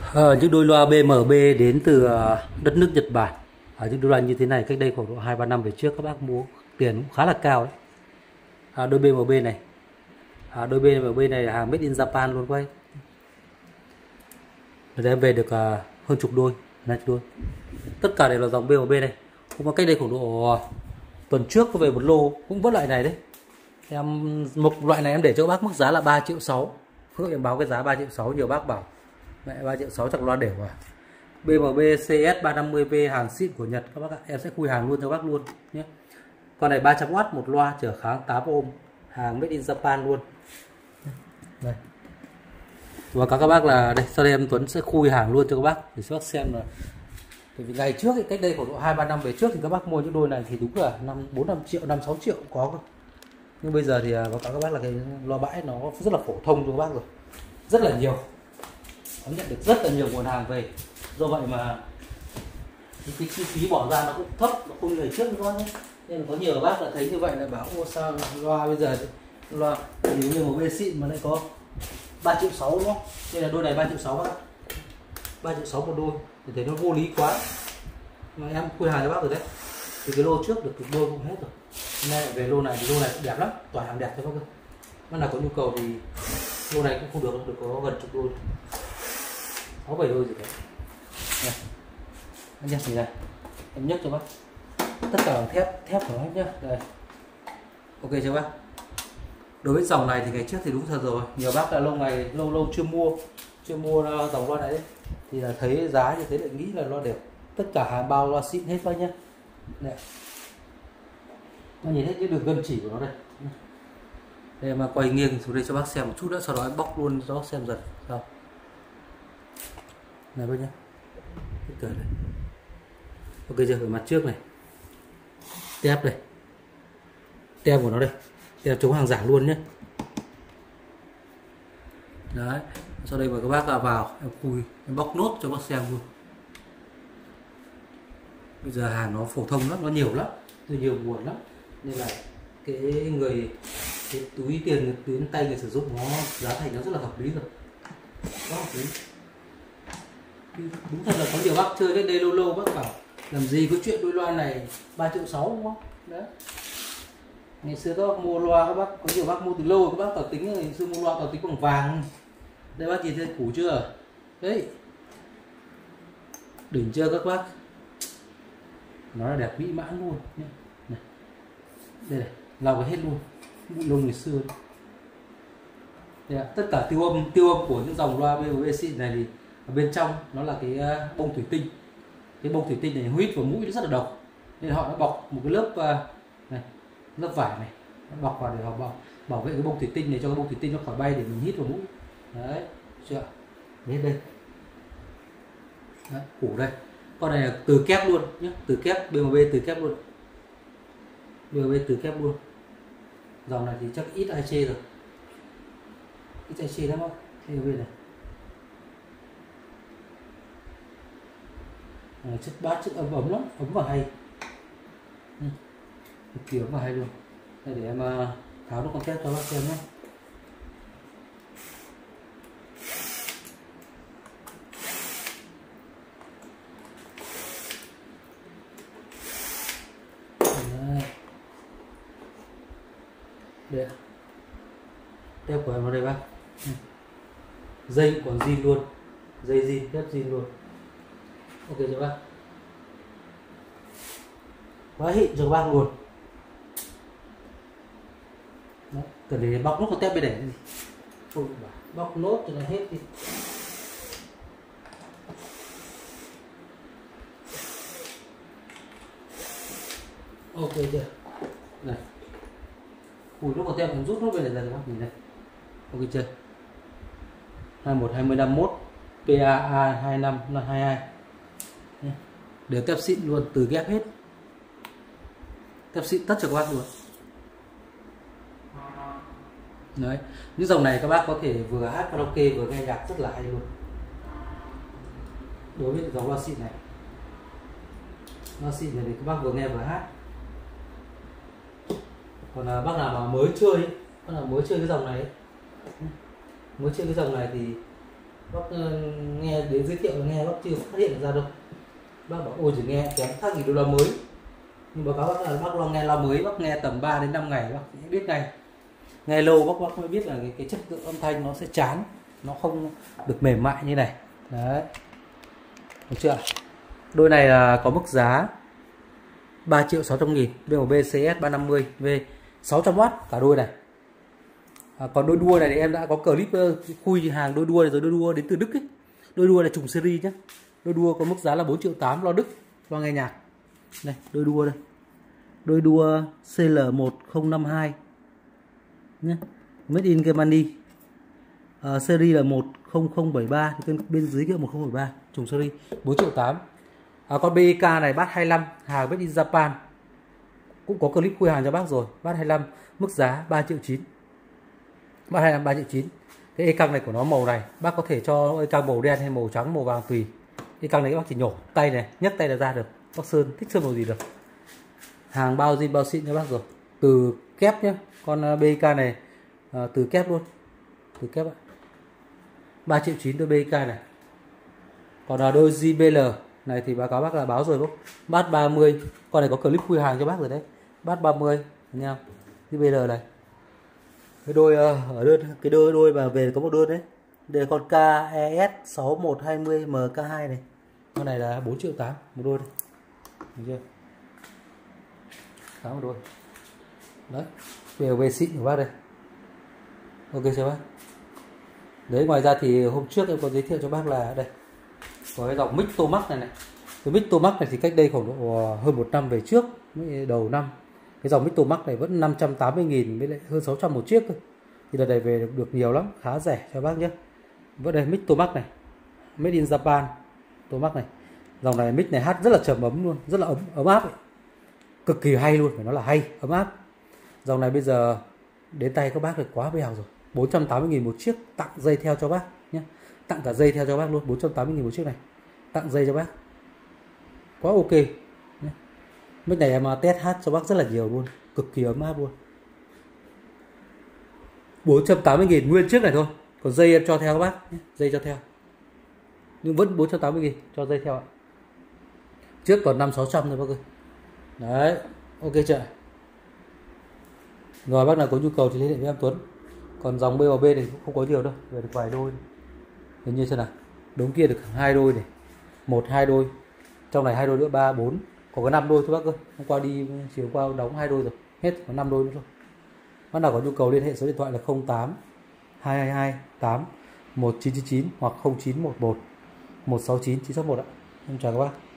Những đôi loa BMB đến từ đất nước Nhật Bản. Những đôi loa như thế này cách đây khoảng độ 2-3 năm về trước các bác mua tiền cũng khá là cao đấy. Đôi BMB này, đôi BMB này là hàng made in Japan luôn quay. Đem về được hơn chục đôi, tất cả đều là dòng BMB này. Cũng có cách đây khoảng độ tuần trước có về một lô cũng vẫn loại này đấy. Một loại này em để cho các bác mức giá là 3,6 triệu. Phước em báo cái giá 3,6 triệu, nhiều bác bảo mẹ 3,6 triệu chắc loa đều à. BMB CS 350V hàng xịn của Nhật các bác ạ. Em sẽ khui hàng luôn cho bác luôn nhé. Con này 300W một loa trở kháng 8 ohm, hàng made in Japan luôn. Đây. Và các bác là đây, sau đây em Tuấn sẽ khui hàng luôn cho các bác để các bác xem là vì ngày trước thì cách đây khoảng độ 2-3 năm về trước thì các bác mua những đôi này thì đúng là 4-5 triệu, 5-6 triệu cũng có. Nhưng bây giờ thì báo cáo các bác là cái loa bãi nó rất là phổ thông cho các bác rồi, rất là nhiều, nó nhận được rất là nhiều nguồn hàng về. Do vậy mà cái chi phí bỏ ra nó cũng thấp, nó không như ngày trước nữa nhé. Nên có nhiều bác là thấy như vậy là bảo ô sao loa bây giờ loa nếu như một bê xịn mà lại có 3,6 triệu đúng không? Đây là đôi này 3,6 triệu bác ạ, 3,6 triệu một đôi thì thấy nó vô lý quá. Mà em khui hàng cho bác rồi đấy, thì cái lô trước được chục đôi cũng hết rồi. Nay về lô này thì lô này cũng đẹp lắm, toàn hàng đẹp cho bác ơi. Bác nào có nhu cầu thì lô này cũng không được có gần chục đôi, 6-7 đôi gì đấy. Này, anh nhắc gì này, em nhấc cho bác, tất cả bằng thép của hết nhá. Đây, ok chưa bác? Đối với dòng này thì ngày trước thì đúng thật rồi, nhiều bác là lâu chưa mua dòng loa này đấy, thì là thấy giá như thế lại nghĩ là loa đẹp. Tất cả hàng bao loa xịn hết bác nhá. Đây, nó nhìn hết cái đường gân chỉ của nó đây. Đây em quay nghiêng xuống đây cho bác xem một chút nữa, sau đó em bóc luôn cho bác xem dần sao. Này bác nhá, đây. Ok chưa? Ở mặt trước này, tép đây, tem của nó đây, tem chống hàng giả luôn nhé. Đấy, sau đây mời các bác vào em khui, em bóc nốt cho bác xem luôn. Bây giờ hàng nó phổ thông lắm, nó nhiều lắm, nhiều nguồn lắm, nên là cái túi tiền đến tay người sử dụng nó giá thành nó rất là hợp lý rồi, rất hợp lý. Đúng thật là có nhiều bác chơi cách đây lâu bác bảo làm gì có chuyện đôi loa này 3,6 triệu đúng không? Đấy. Ngày xưa các bác mua loa, các bác có nhiều bác mua từ lâu, các bác tỏ tính ngày xưa mua loa tỏ tính bằng vàng. Đây bác nhìn thấy củ chưa? Đấy, đỉnh chưa các bác? Nó là đẹp mỹ mãn luôn nhé. Này. Đây này, lau cái hết luôn bụi lông ngày xưa. Đây, tất cả tiêu âm của những dòng loa BMB xịn này thì ở bên trong nó là cái bông thủy tinh. Cái bông thủy tinh này hít vào mũi nó rất là độc, nên họ đã bọc một cái lớp này, lớp vải này, nó bọc vào để họ bảo vệ cái bông thủy tinh này, cho cái bông thủy tinh nó khỏi bay để mình hít vào mũi. Đấy, chưa? Đến đây. Đấy, củ đây. Con này là từ kép luôn nhé, từ kép BMB, từ kép luôn. BMB từ kép luôn. Dòng này thì chắc ít ai chê rồi. Ít ai chê lắm không? BMB này. Chất bát, chất ấm lắm, ấm và hay. Cực ấm và hay luôn. Đây để em tháo nó con test cho bác xem nhé. Đây, tép của em vào đây bác. Dây còn zin luôn, dây zin, tép zin luôn. Ok chưa bác? Quá xịn cho bác luôn. Đấy, cần để bóc nốt con tép bên này gì. Không, bóc nốt cho nó hết đi. Ok chưa? Này, ui lúc con tép mình rút nốt bên này ra cho bác nhìn đây. Ok chưa? 21-20-51 PAA 25 là 22. Đều tép xịn luôn, từ ghép hết, tép xịn tất cho các bác luôn. Đấy, những dòng này các bác có thể vừa hát karaoke vừa nghe nhạc rất là hay luôn. Đối với dòng loa xịn này, loa xịn này thì các bác vừa nghe vừa hát. Còn bác nào mà mới chơi cái dòng này, mới chơi cái dòng này thì Bác nghe đến giới thiệu là nghe bác chưa phát hiện ra đâu. Bác bảo ôi chỉ nghe kém khác gì đâu loa mới. Nhưng báo cáo bác là bác lo nghe loa mới, bác nghe tầm 3 đến 5 ngày bác sẽ biết ngay. Nghe lâu bác mới biết là cái chất lượng âm thanh nó sẽ chán, nó không được mềm mại như này. Đấy. Được chưa? Đôi này là có mức giá 3.600.000, BMB CS 350V 600W cả đôi này. Còn đôi đua này thì em đã có clip khui hàng đôi đua này rồi, đôi đua đến từ Đức ấy. Đôi đua này trùng series nhé. Đôi đua có mức giá là 4.800.000 loa Đức, loa nghe nhạc. Đây, đôi đua đây. Đôi đua CL1052 nhé. Made in Germany. Series là 10073 thì bên dưới kia 1073, trùng series 4.800.000. Con BK này bass 25, hàng made in Japan. Cũng có clip khui hàng cho bác rồi, bass 25, mức giá 3.900.000. Bass 25 3.900.000. Cái e căng này của nó màu này, bác có thể cho e căng màu đen hay màu trắng, màu vàng tùy. E căng này các bác chỉ nhổ tay này, nhấc tay là ra được. Bác sơn thích sơn màu gì được. Hàng bao zin bao xịn cho bác rồi. Từ kép nhé. Con BK này từ kép luôn. Từ kép ạ. 3.900.000 đôi BK này. Còn đôi JBL này thì báo cáo bác là báo rồi bác. Bass 30. Con này có clip khui hàng cho bác rồi đấy. Bass 30 thấy không? JBL này. Cái đôi ở đơn, cái đôi mà về có một đơn đấy. Đây là con KES 6120 MK2 này. Con này là 4.800.000 một đôi đây. Được chưa? Khá một đôi. Đấy, về xịn của bác đây. Ok chưa bác? Đấy, ngoài ra thì hôm trước em có giới thiệu cho bác là đây. Có cái dòng mic Tomax này này. Cái mic Tomax này thì cách đây khoảng độ hơn 1 năm về trước, đầu năm. Cái dòng mic Tomax này vẫn 580.000 với lại hơn 600 một chiếc thôi. Thì đợt này về được nhiều lắm, khá rẻ cho bác nhé. Vẫn đây mic Tomax này, made in Japan. Tomax này, dòng này mic này hát rất là trầm ấm luôn, rất là ấm áp ấy. Cực kỳ hay luôn, phải nói là hay, ấm áp. Dòng này bây giờ đến tay các bác được quá bèo rồi. 480.000 một chiếc, tặng dây theo cho bác nhé. Tặng cả dây theo cho bác luôn, 480.000 một chiếc này. Tặng dây cho bác. Quá ok. Mic này em test hát cho bác rất là nhiều luôn, cực kỳ ấm áp luôn. 480.000 nguyên chiếc này thôi. Còn dây em cho theo các bác nhé. Dây cho theo. Nhưng vẫn 480.000 cho dây theo ạ. Trước còn 500-600 thôi bác ơi. Đấy, ok chưa? Rồi bác nào có nhu cầu thì liên hệ với em Tuấn. Còn dòng BOB này cũng không có nhiều đâu, về được vài đôi. Hình như xem nào. Đống kia được 2 đôi này. 1-2 đôi. Trong này 2 đôi nữa 3 4. Còn có 5 đôi thôi bác ơi. Hôm qua đi chiều qua đóng 2 đôi rồi. Hết còn 5 đôi nữa thôi. Bác nào có nhu cầu liên hệ số điện thoại là 08 222 8 1999 hoặc 0911 169 961 ạ. Em chào các bác.